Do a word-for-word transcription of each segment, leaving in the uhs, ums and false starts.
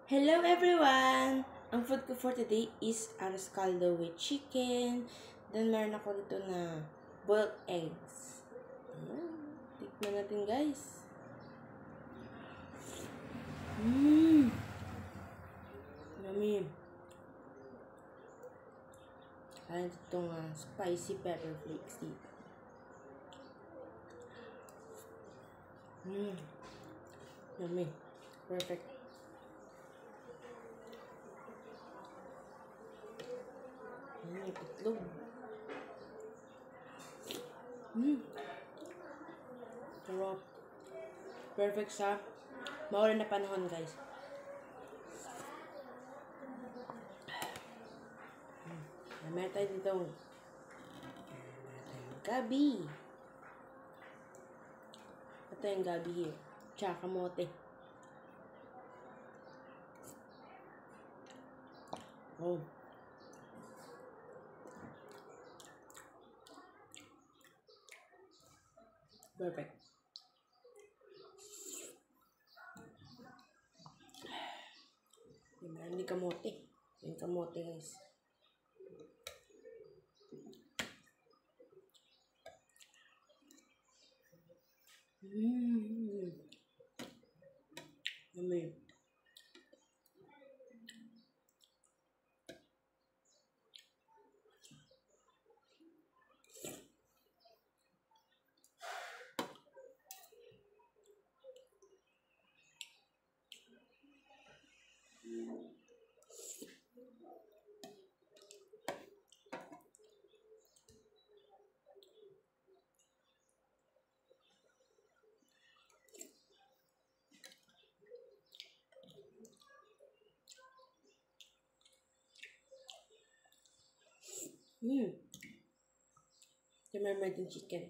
Hello everyone! Ang food ko for today is arroz caldo with chicken. Then meron ako dito na boiled eggs. Ayan. Tikman natin guys. Mmm! Yummy! Ayan itong uh, spicy pepper flakes dito. Mmm! Yummy! Perfect! May itlog. Hmm. Sarap. Perfect sa maulan na panahon, guys. Hmm. Meron tayo dito. Gabi. Ito yung gabi here. Tsaka kamote. Oh. Perfect. Meron din kamote. Yung kamote guys. Mmm. Yummy. Mmm. Ito meron din chicken.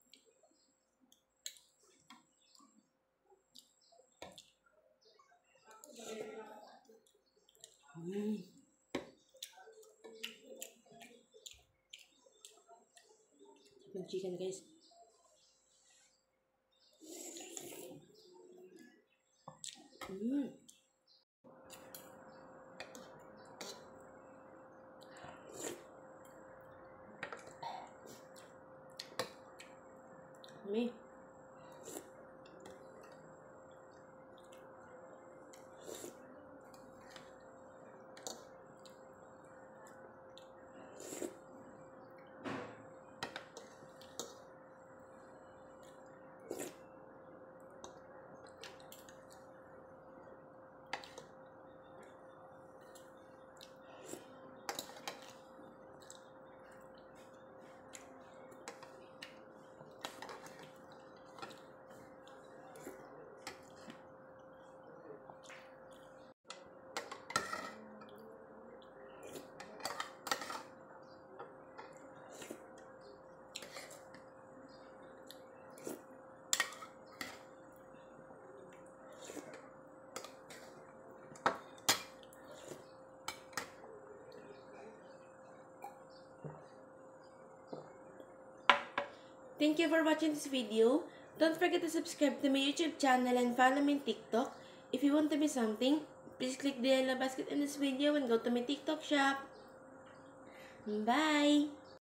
Mmm. Yung chicken guys. Mmm. Me. Thank you for watching this video. Don't forget to subscribe to my YouTube channel and follow me on TikTok. If you want to miss something, please click the yellow basket in this video and go to my TikTok shop. Bye!